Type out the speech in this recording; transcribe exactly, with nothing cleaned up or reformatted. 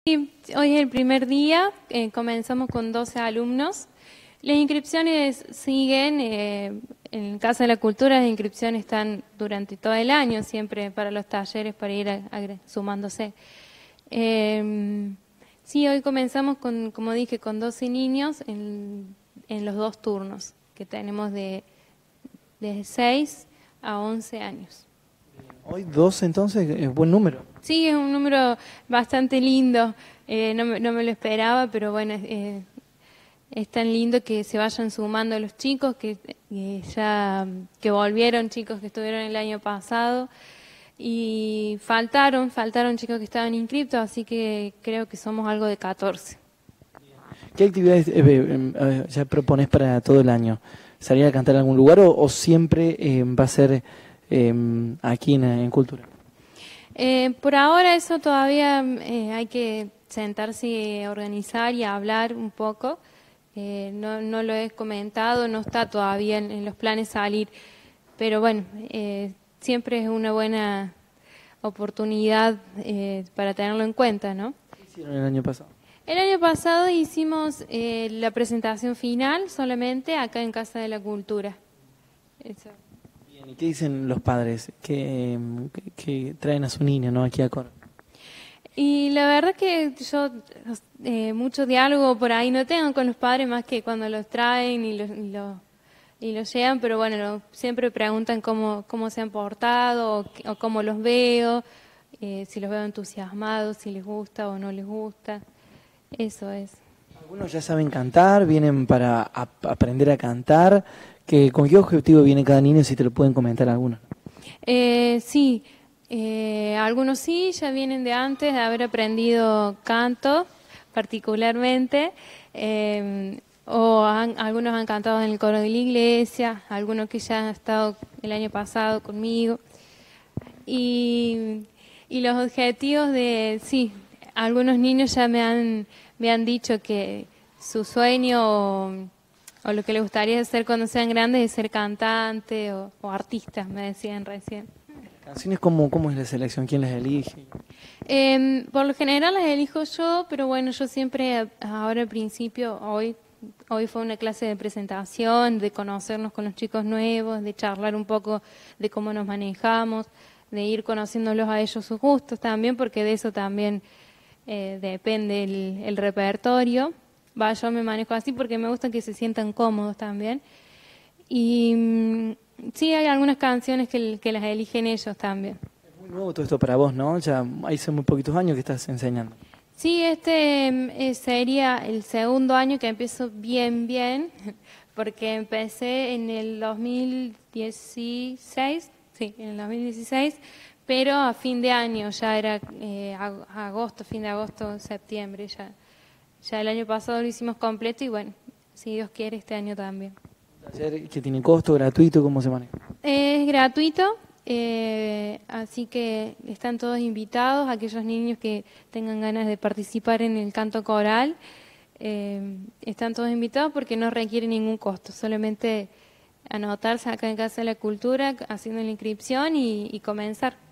Sí, hoy es el primer día, eh, comenzamos con doce alumnos. Las inscripciones siguen, eh, en Casa de la Cultura las inscripciones están durante todo el año, siempre para los talleres, para ir a- a- sumándose. Eh, sí, hoy comenzamos con, como dije, con doce niños en, en los dos turnos, que tenemos de, de seis a once años. Hoy doce entonces, es buen número. Sí, es un número bastante lindo, eh, no, me- no me lo esperaba, pero bueno, eh, es tan lindo que se vayan sumando los chicos, que eh, ya que volvieron, chicos que estuvieron el año pasado, y faltaron, faltaron chicos que estaban inscriptos, así que creo que somos algo de catorce. ¿Qué actividades eh, eh, eh, ya propones para todo el año? ¿Salir a cantar en algún lugar o, o siempre eh, va a ser eh, aquí en, en Cultura? Eh, por ahora eso todavía eh, hay que sentarse y organizar y hablar un poco. Eh, no, no lo he comentado, no está todavía en, en los planes salir, pero bueno, eh, siempre es una buena oportunidad eh, para tenerlo en cuenta, ¿no? ¿Qué hicieron el año pasado? El año pasado hicimos eh, la presentación final solamente acá en Casa de la Cultura. Eso. Bien, ¿y qué dicen los padres que, que, que traen a su niño, ¿no? Aquí a Coro? Y la verdad que yo eh, mucho diálogo por ahí no tengo con los padres más que cuando los traen y los, y los, y los llevan, pero bueno, lo- siempre preguntan cómo, cómo se han portado o, qué- o cómo los veo, eh, si los veo entusiasmados, si les gusta o no les gusta. Eso es. Algunos ya saben cantar, vienen para ap- aprender a cantar. Que, ¿con qué objetivo viene cada niño? Si te lo pueden comentar algunos. Eh, sí, eh, algunos sí, ya vienen de antes de haber aprendido canto, particularmente, eh, o han- algunos han cantado en el coro de la iglesia, algunos que ya han estado el año pasado conmigo. Y, y los objetivos de, sí, algunos niños ya me han, me han dicho que su sueño o, o lo que les gustaría hacer cuando sean grandes es ser cantante o, o artista, me decían recién. ¿Canciones cómo, cómo es la selección? ¿Quién las elige? Eh, por lo general las elijo yo, pero bueno, yo siempre, ahora al principio, hoy, hoy fue una clase de presentación, de conocernos con los chicos nuevos, de charlar un poco de cómo nos manejamos, de ir conociéndolos a ellos sus gustos también, porque de eso también eh, depende el, el repertorio. Va, yo me manejo así porque me gusta que se sientan cómodos también. Y mm, sí, hay algunas canciones que, que las eligen ellos también. Es muy nuevo todo esto para vos, ¿no? Ya hace muy poquitos años que estás enseñando. Sí, este mm, eh, sería el segundo año que empiezo bien, bien, porque empecé en el dos mil dieciséis, sí, en el dos mil dieciséis, pero a fin de año, ya era eh, ag- agosto, fin de agosto, septiembre, ya, ya el año pasado lo hicimos completo y bueno, si Dios quiere, este año también. ¿Taller que tiene costo, gratuito? ¿Cómo se maneja? Es gratuito, eh, así que están todos invitados, aquellos niños que tengan ganas de participar en el canto coral, eh, están todos invitados porque no requiere ningún costo, solamente anotarse acá en Casa de la Cultura haciendo la inscripción y, y comenzar.